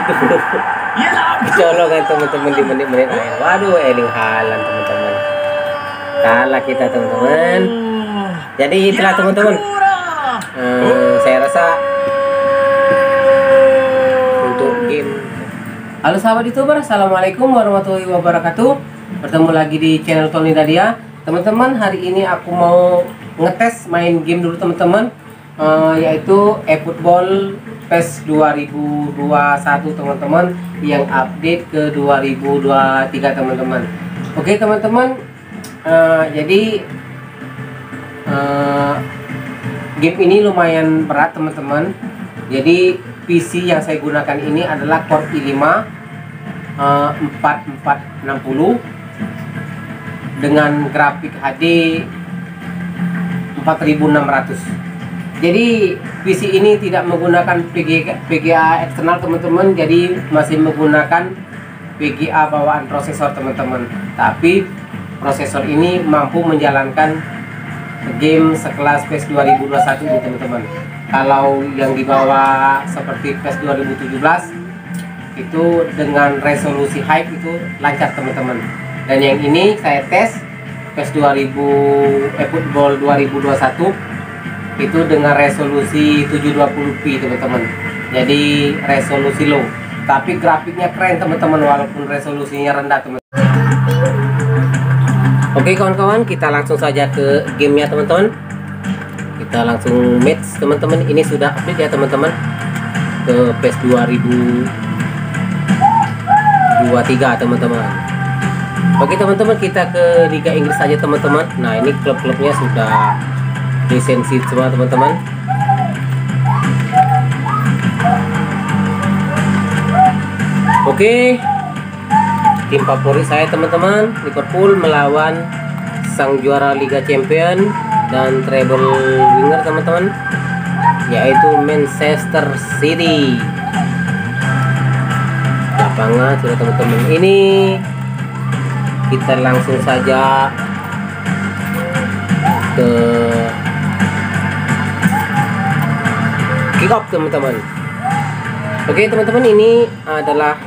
Kecolongan teman-teman di menit-menit akhir. Waduh, Erling Haaland teman-teman. Kalah kita teman-teman. Jadi itulah teman-teman. Saya rasa untuk game. Halo sahabat YouTuber, assalamualaikum warahmatullahi wabarakatuh. Bertemu lagi di channel Tony Dadia. Teman-teman, hari ini aku mau ngetes main game dulu teman-teman, yaitu eFootball PES 2021 teman-teman, yang update ke 2023 teman-teman. Oke teman-teman, jadi game ini lumayan berat teman-teman. Jadi PC yang saya gunakan ini adalah Core i5 4460 dengan grafik HD 4600. Jadi PC ini tidak menggunakan VGA eksternal teman-teman, jadi masih menggunakan VGA bawaan prosesor teman-teman. Tapi prosesor ini mampu menjalankan game sekelas PES 2021 ini teman-teman. Kalau yang di bawah seperti PES 2017 itu dengan resolusi high itu lancar teman-teman. Dan yang ini saya tes PES eFootball 2021 itu dengan resolusi 720p teman-teman. Jadi resolusi low, tapi grafiknya keren teman-teman walaupun resolusinya rendah teman-teman. Oke kawan-kawan, kita langsung saja ke gamenya teman-teman. Kita langsung match teman-teman. Ini sudah update ya teman-teman ke PES 2023 teman-teman. Oke teman-teman, kita ke Liga Inggris saja teman-teman. Nah ini klub-klubnya sudah lisensi semua teman-teman. Oke, tim favorit saya teman-teman, Liverpool melawan sang juara Liga Champion dan treble winner teman-teman, yaitu Manchester City. Lapangan sudah teman-teman. Ini kita langsung saja ke kick off teman-teman. Oke teman-teman, ini adalah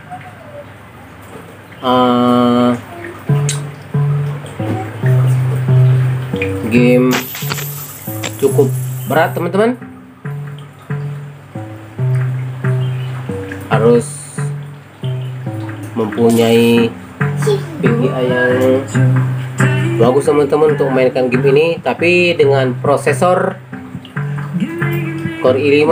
game cukup berat teman-teman. Harus mempunyai VGA yang bagus teman-teman untuk mainkan game ini. Tapi dengan prosesor Core i5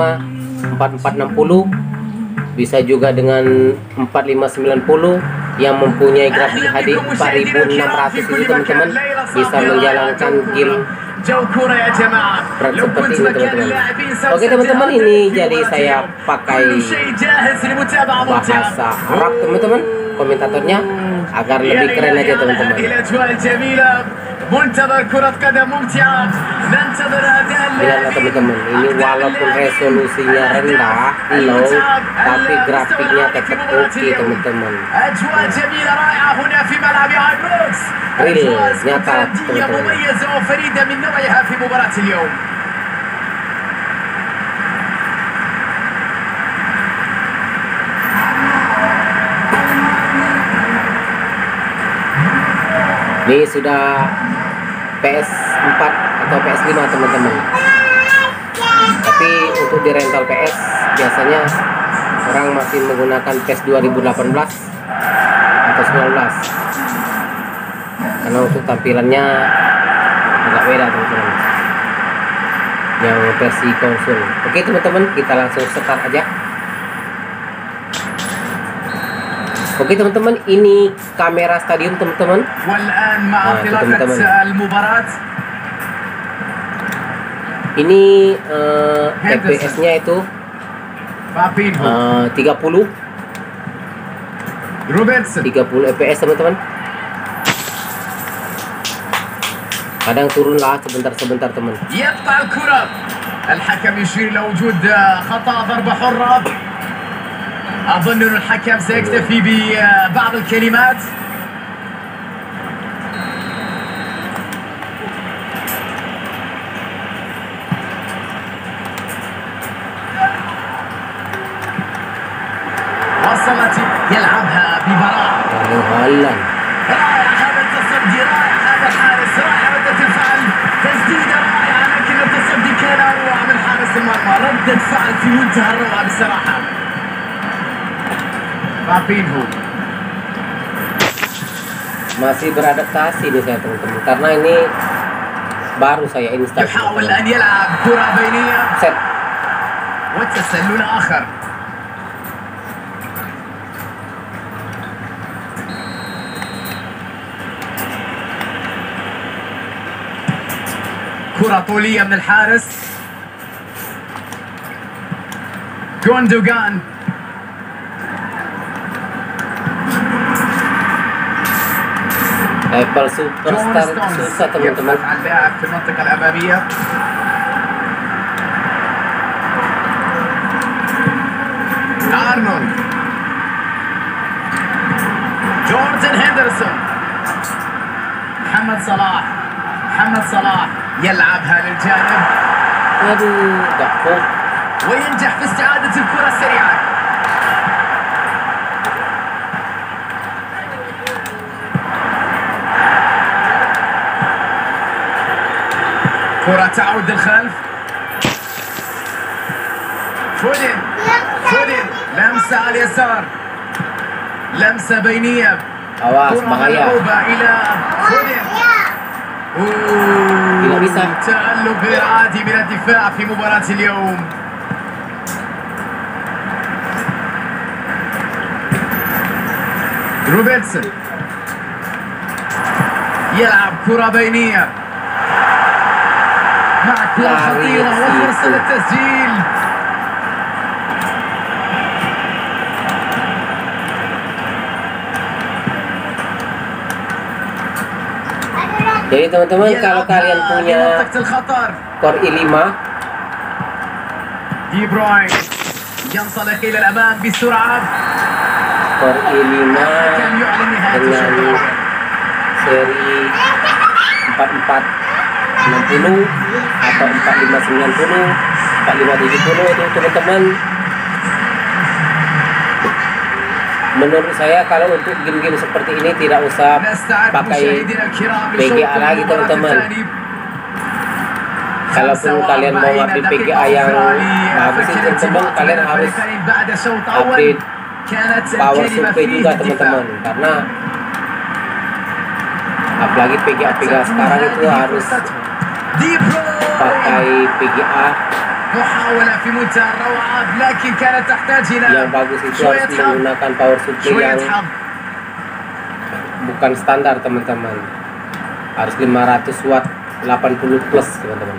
4460, bisa juga dengan 4590 yang mempunyai grafik HD 4600 ini teman-teman, bisa menjalankan game berat seperti ini teman-teman. Oke teman-teman, ini jadi saya pakai bahasa Arab teman-teman, komentatornya agar lebih keren aja teman-teman. Lihatlah teman-teman, ini walaupun resolusinya rendah, low, tapi grafiknya tetap oke teman-teman. Real, nyata teman-teman. Ini sudah PS4 atau PS5 teman-teman. Tapi untuk di rental PS biasanya orang masih menggunakan PES 2018 atau 19, karena untuk tampilannya agak beda teman-teman yang versi konsol. Oke teman-teman, kita langsung start aja. Oke teman-teman, ini kamera stadium teman-teman. Nah, teman-teman, ini FPS-nya itu 30 FPS teman-teman. Kadang turun lah sebentar-sebentar teman. أظن أن الحكم سيكتفي ببعض الكلمات. وصلت يلعبها ببراعة. رائع هذا التصدي، رائع هذا الحارس، رائع ردة الفعل، تسديدة رائعة، لكن التصدي كان أروع من حارس المرمى، ردة فعل في منتهى الروعة بصراحة. Fabinho masih beradaptasi nih saya teman-teman, karena ini baru saya install. يحاول أن يلعب كرة بينية set والتسلل آخر. كرة طولية من الحارس جوندوغان. level superstar susah teman-teman. يبحث عن لاعب في المنطقة الأمامية. أرنولد، جوردن هندرسون، محمد صلاح، محمد صلاح يلعبها للجانب aduh gak وينجح في استعادة الكرة سريعا. كرة تعود للخلف. فودن، فودن لمسة على اليسار، لمسة بينية، awas كرة bahaya. ملعوبة إلى فودن. Tidak bisa. تألق غير عادي من الدفاع في مباراة اليوم. روبرتسون يلعب كرة بينية مع كرة خطيرة وفرصة للتسجيل. Jadi teman-teman, kalau kalian punya منطقة الخطر. Core i5 دي بروين ينطلق إلى الأمام بسرعة. Core i5 كان يعلن نهاية الشوط dengan الأول. seri 4460 atau 4590 4570 itu teman-teman, menurut saya kalau untuk game-game seperti ini tidak usah نستعد pakai مشاهدينا الكرام PGA لشوط lagi المباراة teman-teman. الثاني. Kalaupun kalian mau ngambil PGA yang bagus itu teman-teman, kalian harus بعد شوط أول update كانت power الكلمة supply فيه juga الدفاع. teman-teman, karena apalagi PGA sekarang itu harus دي بروين pakai PGA محاولة في منتهى الروعة، لكن كانت تحتاج إلى yang bagus itu شوية harus حظ menggunakan power supply شوية yang حظ. bukan standar teman-teman, harus 500 watt 80 plus teman-teman.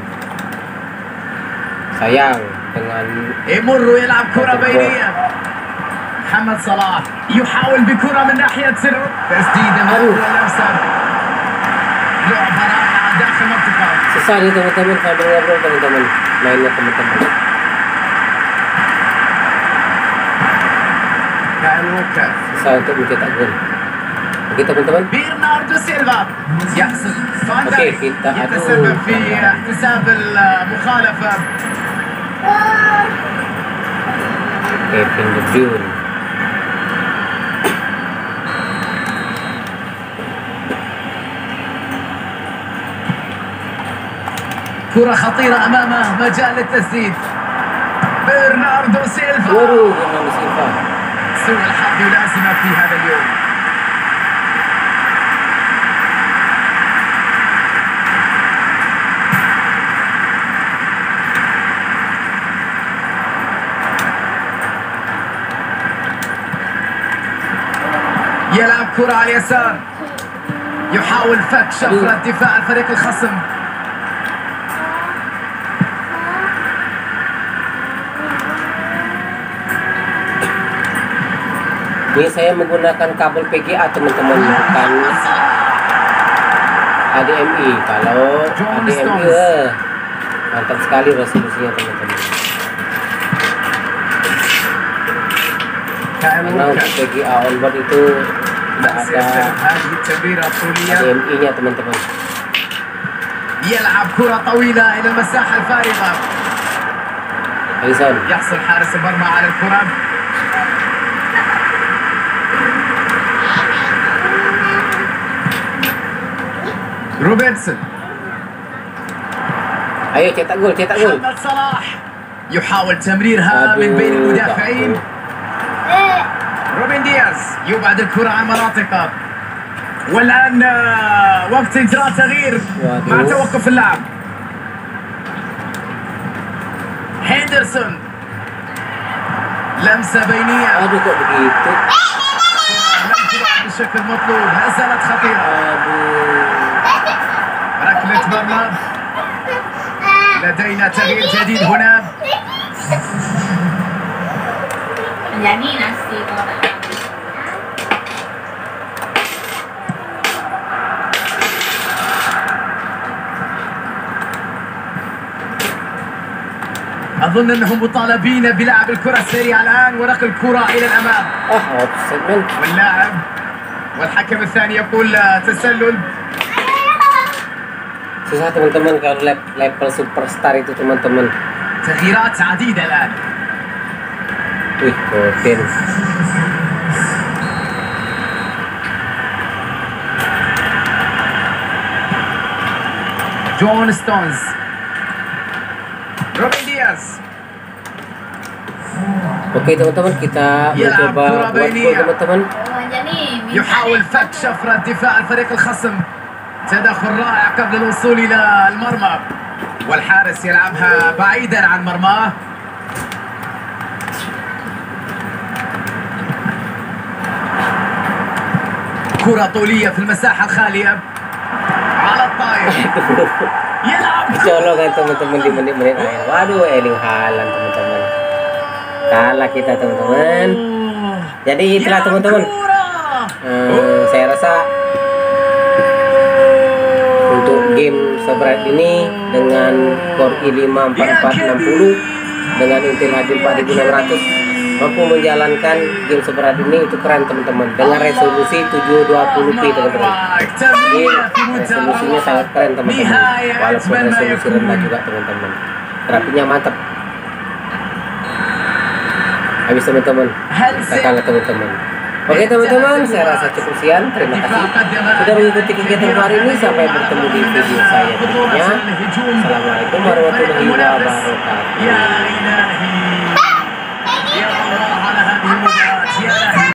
Sayang dengan يمر يلعب كرة بينية. محمد صلاح يحاول بكرة من ناحية سر، تسديدة مهولة لمسة، لعبة رائعة داخل المنطقة. susah nih teman-teman sambil ngobrol teman-teman, mainnya teman-teman. كايل ووكر، Susah untuk mencetak gol. Oke teman-teman, برناردو سيلفا يحسب فان Oke, دايك kita يتسبب adu. في احتساب المخالفة. Kevin De Bruyne. كرة خطيرة أمامه، مجال للتسديد. برناردو سيلفا، Waduh, Bernardo Silva. سوء الحظ يلازمه في هذا اليوم. يلعب كرة على اليسار، يحاول فك شفرة دفاع الفريق الخصم. Ini saya menggunakan kabel PGA teman-teman, bukan HDMI. Kalau HDMI mantap sekali resolusinya teman-teman. Karena untuk PGA onboard itu tidak ada هذه التمريرة الطولية. HDMI-nya teman-teman. يلعب كرة طويلة إلى المساحة الفارغة. Alisson. يحصل حارس المرمى على الكرة. روبرتسون. Ayo cetak gol, cetak gol. محمد صلاح يحاول تمريرها من بين المدافعين. روبن دياز يبعد الكرة عن مناطقه. والآن وقت إجراء تغيير مع توقف اللعب. هندرسون لمسة بينية. Aduh kok begitu. لم تلعب بالشكل المطلوب. لا زالت خطيرة. ركلة مرمى. لدينا تغيير جديد هنا. Jadi nasi kalau أظن أنهم مطالبين بلعب الكرة السريعة الآن ونقل الكرة إلى الأمام. Offside. واللاعب والحكم الثاني يقول تسلل. Susah teman-teman kalau level superstar itu teman-teman. تغييرات عديدة الآن. Wih, Foden. جون ستونز. روبن دياز. Oke teman-teman, kita mencoba buat gol teman-teman. يحاول فك شفرة دفاع الفريق الخصم. تدخل رائع قبل الوصول إلى المرمى والحارس يلعبها بعيدا عن مرماه. كرة طولية في المساحة الخالية على الطاير. يلعب Colongan teman-teman di menit-menit akhir. Waduh, Erling Haaland teman-teman. Kalah kita teman-teman. Jadi itulah teman-teman. Saya rasa untuk game seberat ini dengan Core i5 4460 dengan Intel HD 4600 mampu menjalankan game seberat ini, itu keren teman-teman, dengan resolusi 720p teman-teman. Jadi resolusinya sangat keren teman-teman, walaupun resolusi rendah juga teman-teman. Grafiknya mantap. Habis teman-teman, kita kalah teman-teman. Oke teman-teman, saya rasa cukup sekian. Terima kasih sudah mengikuti kegiatan hari ini. Sampai bertemu di video saya berikutnya. Assalamualaikum warahmatullahi wabarakatuh.